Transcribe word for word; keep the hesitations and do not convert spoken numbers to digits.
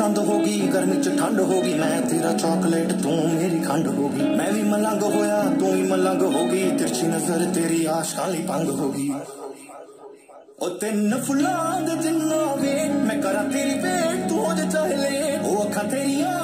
पसंद होगी, गर्मी च ठंड होगी, मैं तेरा चॉकलेट तू मेरी खंड होगी। मैं भी मलंग होया तू भी मलंग होगी, तिरछी नजर तेरी आशां ली भंग होगी। ओ तिन फुलां दे जिन्ना वेट मैं करा तेरी वेट, तू हो जा चाहे लेट, ओ अखां तेरियां